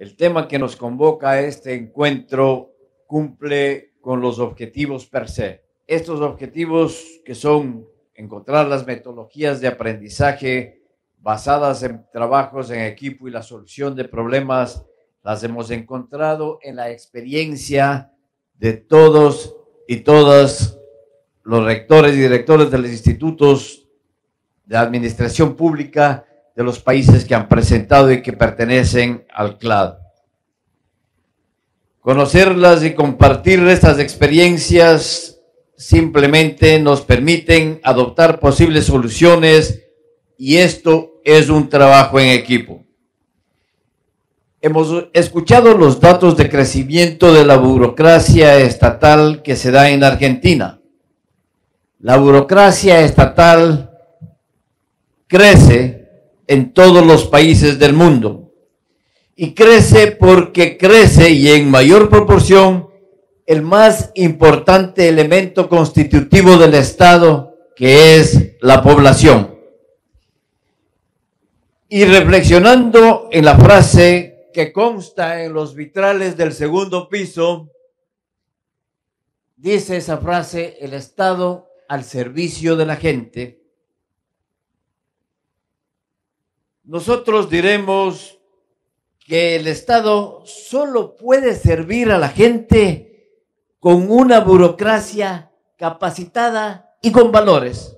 El tema que nos convoca a este encuentro cumple con los objetivos per se. Estos objetivos que son encontrar las metodologías de aprendizaje basadas en trabajos en equipo y la solución de problemas, las hemos encontrado en la experiencia de todos y todas los rectores y directores de los institutos de administración pública de los países que han presentado y que pertenecen al CLAD. Conocerlas y compartir estas experiencias simplemente nos permiten adoptar posibles soluciones, y esto es un trabajo en equipo. Hemos escuchado los datos de crecimiento de la burocracia estatal que se da en Argentina. La burocracia estatal crece en todos los países del mundo, y crece porque crece, y en mayor proporción, el más importante elemento constitutivo del Estado, que es la población. Y reflexionando en la frase que consta en los vitrales del segundo piso, dice esa frase: el Estado al servicio de la gente. Nosotros diremos que el Estado solo puede servir a la gente con una burocracia capacitada y con valores.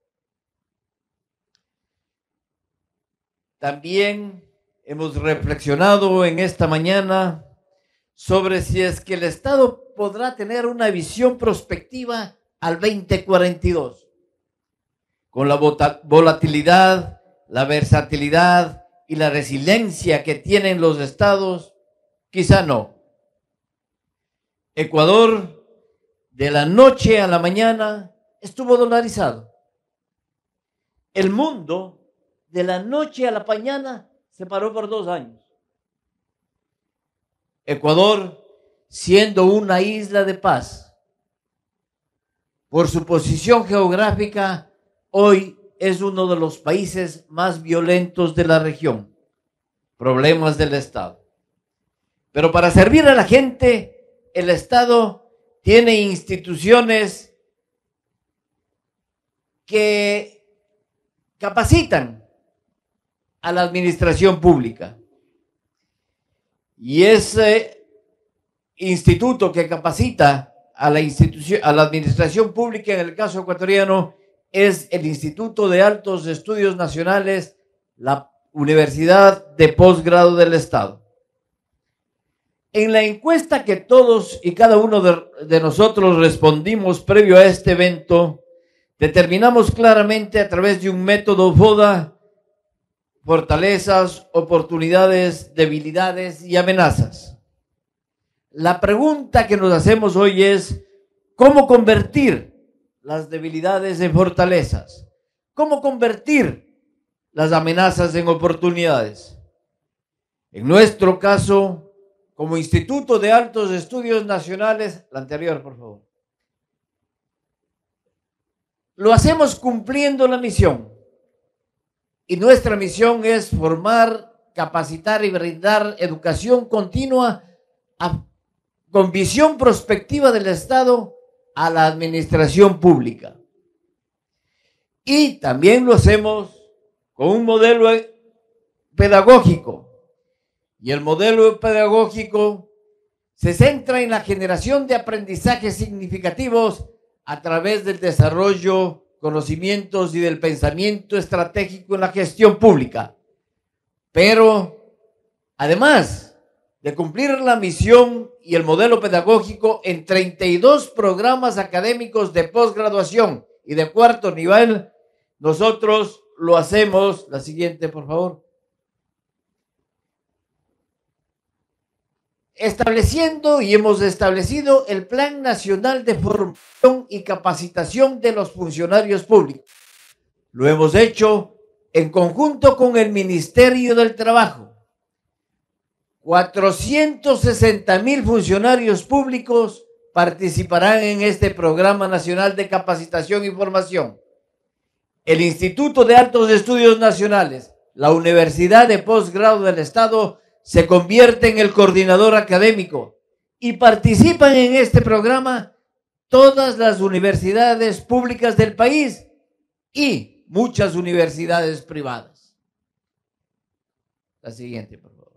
También hemos reflexionado en esta mañana sobre si es que el Estado podrá tener una visión prospectiva al 2042, con la volatilidad, la versatilidad y la resiliencia que tienen los estados. Quizá no. Ecuador, de la noche a la mañana, estuvo dolarizado. El mundo, de la noche a la mañana, se paró por 2 años. Ecuador, siendo una isla de paz, por su posición geográfica, hoy es uno de los países más violentos de la región. Problemas del Estado. Pero para servir a la gente, el Estado tiene instituciones que capacitan a la administración pública. Y ese instituto que capacita a la administración pública, en el caso ecuatoriano, es el Instituto de Altos Estudios Nacionales, la Universidad de Posgrado del Estado. En la encuesta que todos y cada uno de nosotros respondimos previo a este evento, determinamos claramente a través de un método FODA fortalezas, oportunidades, debilidades y amenazas. La pregunta que nos hacemos hoy es: ¿cómo convertir las debilidades en fortalezas? ¿Cómo convertir las amenazas en oportunidades? En nuestro caso, como Instituto de Altos Estudios Nacionales, la anterior, por favor, lo hacemos cumpliendo la misión. Y nuestra misión es formar, capacitar y brindar educación continua con visión prospectiva del Estado a la administración pública. Y también lo hacemos con un modelo pedagógico. Y el modelo pedagógico se centra en la generación de aprendizajes significativos a través del desarrollo, conocimientos y del pensamiento estratégico en la gestión pública. Pero, además de cumplir la misión y el modelo pedagógico en 32 programas académicos de posgraduación y de cuarto nivel, nosotros lo hacemos, la siguiente, por favor, estableciendo y hemos establecido el Plan Nacional de Formación y Capacitación de los Funcionarios Públicos. Lo hemos hecho en conjunto con el Ministerio del Trabajo. 460,000 funcionarios públicos participarán en este Programa Nacional de Capacitación y Formación. El Instituto de Altos Estudios Nacionales, la Universidad de Posgrado del Estado, se convierte en el coordinador académico y participan en este programa todas las universidades públicas del país y muchas universidades privadas. La siguiente, por favor.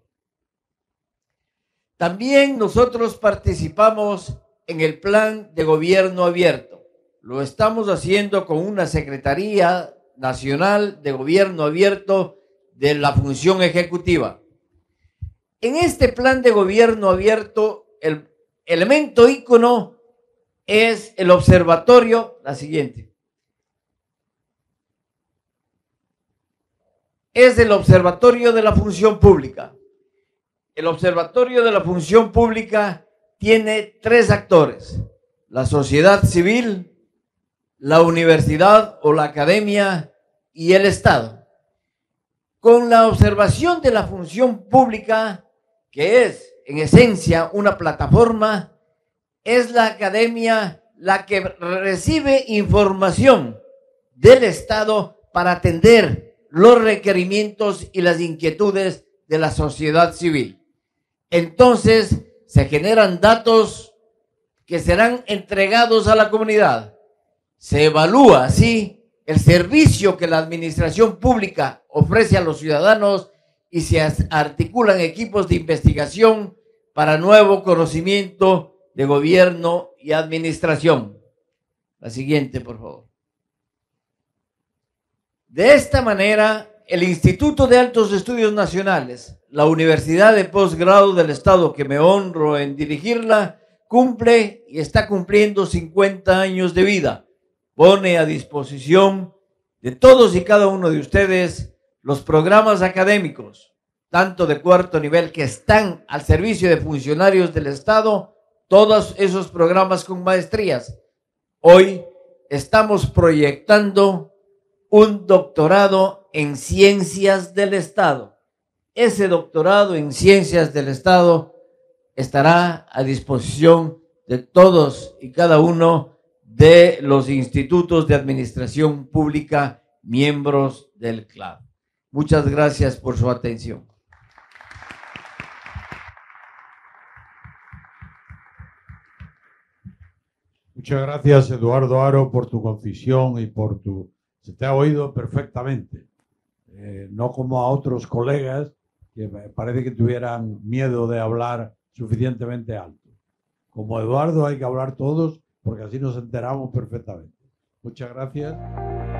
También nosotros participamos en el plan de gobierno abierto. Lo estamos haciendo con una Secretaría Nacional de Gobierno Abierto de la Función Ejecutiva. En este plan de gobierno abierto, el elemento ícono es el observatorio, la siguiente. Es el observatorio de la función pública. El observatorio de la función pública tiene tres actores: la sociedad civil, la universidad o la academia y el Estado. Con la observación de la función pública, que es en esencia una plataforma, es la academia la que recibe información del Estado para atender los requerimientos y las inquietudes de la sociedad civil. Entonces se generan datos que serán entregados a la comunidad. Se evalúa así el servicio que la administración pública ofrece a los ciudadanos y se articulan equipos de investigación para nuevo conocimiento de gobierno y administración. La siguiente, por favor. De esta manera, el Instituto de Altos Estudios Nacionales, la Universidad de Posgrado del Estado, que me honro en dirigirla, cumple y está cumpliendo 50 años de vida. Pone a disposición de todos y cada uno de ustedes los programas académicos, tanto de cuarto nivel, que están al servicio de funcionarios del Estado, todos esos programas con maestrías. Hoy estamos proyectando un doctorado en ciencias del Estado. Ese doctorado en ciencias del Estado estará a disposición de todos y cada uno de los institutos de administración pública miembros del CLAD. Muchas gracias por su atención. Muchas gracias, Eduardo Haro, por tu concisión y por tu... Se te ha oído perfectamente, no como a otros colegas que parece que tuvieran miedo de hablar suficientemente alto. Como Eduardo hay que hablar todos porque así nos enteramos perfectamente. Muchas gracias.